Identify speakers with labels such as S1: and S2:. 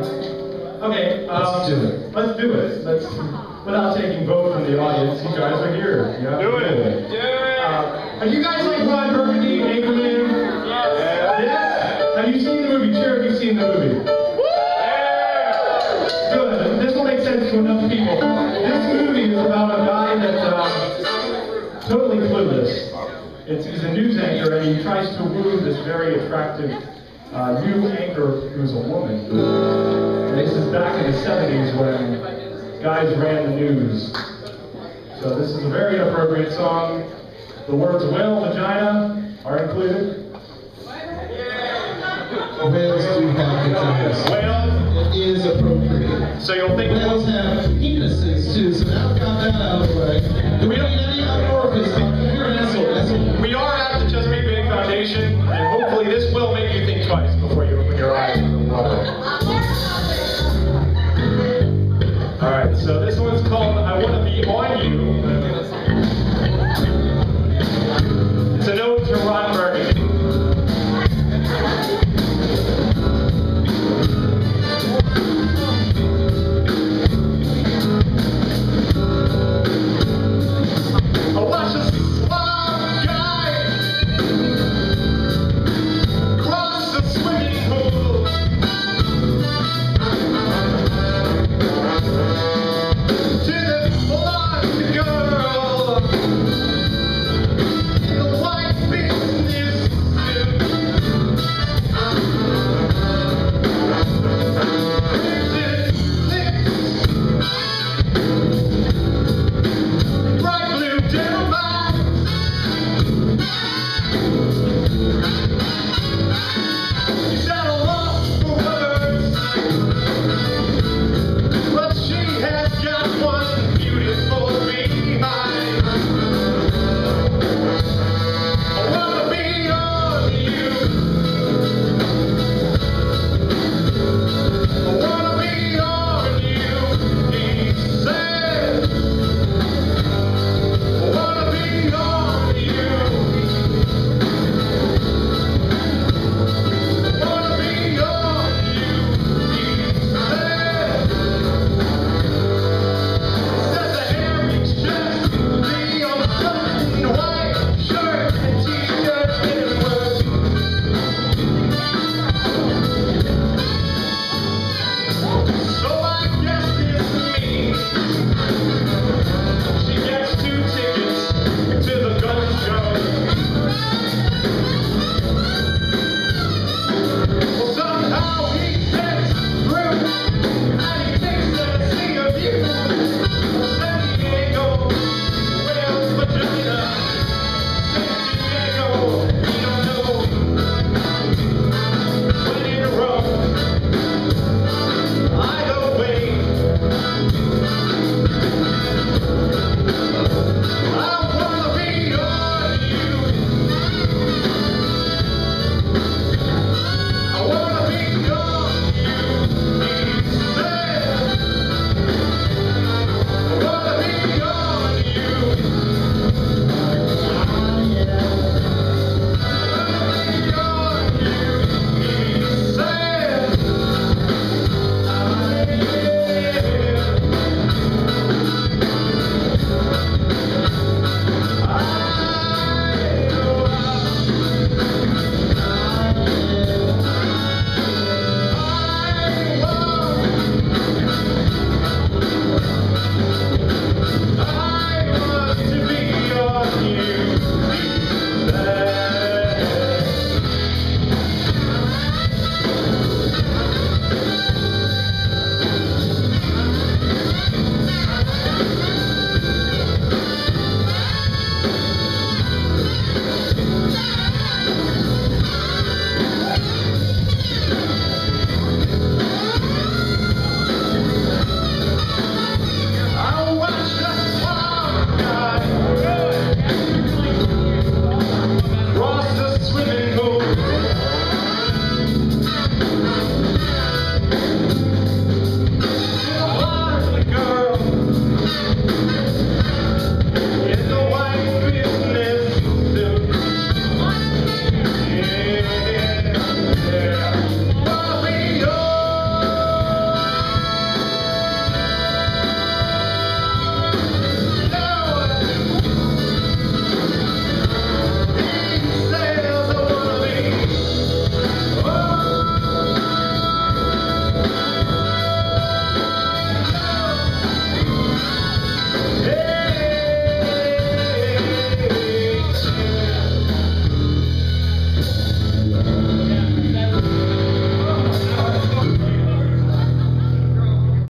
S1: Okay,
S2: let's do it.
S1: Let's do it. Without taking vote from the audience, you guys are here. You have to do it. Are you guys like Ron Burgundy, Anchorman? Yes. Have you seen the movie? Sure, have you seen the movie? Good. This will make sense to enough people. This movie is about a guy that's totally clueless. He's a news anchor, and he tries to woo this very attractive new anchor who's a woman. And this is back in the 70s when guys ran the news. So this is a very inappropriate song. The words whale, vagina are included.
S2: Whales do have vaginas.
S1: Whales?
S2: It is appropriate.
S1: So you'll think
S2: whales have penises too, so now I've got that out of the way. Do we need any outdoors?
S1: We are at the Chesapeake Bay Foundation, and hopefully this will make you think twice before you open your eyes to the water.